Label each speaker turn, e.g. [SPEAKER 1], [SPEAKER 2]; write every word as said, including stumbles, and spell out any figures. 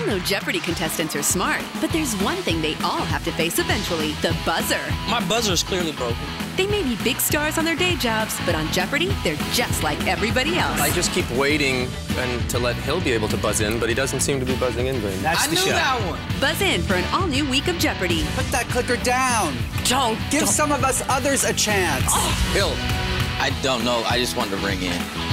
[SPEAKER 1] all know Jeopardy contestants are smart, but there's one thing they all have to face eventually, the buzzer.
[SPEAKER 2] My buzzer's clearly broken.
[SPEAKER 1] They may be big stars on their day jobs, but on Jeopardy, they're just like everybody else.
[SPEAKER 3] I just keep waiting and to let Hill be able to buzz in, but he doesn't seem to be buzzing in very much.
[SPEAKER 4] That's
[SPEAKER 2] I
[SPEAKER 4] the
[SPEAKER 2] knew
[SPEAKER 4] show.
[SPEAKER 2] that one.
[SPEAKER 1] Buzz in for an all-new week of Jeopardy.
[SPEAKER 4] Put that clicker down.
[SPEAKER 2] Don't.
[SPEAKER 4] Give
[SPEAKER 2] don't.
[SPEAKER 4] some of us others a chance.
[SPEAKER 2] Oh.
[SPEAKER 5] Hill, I don't know. I just wanted to ring in.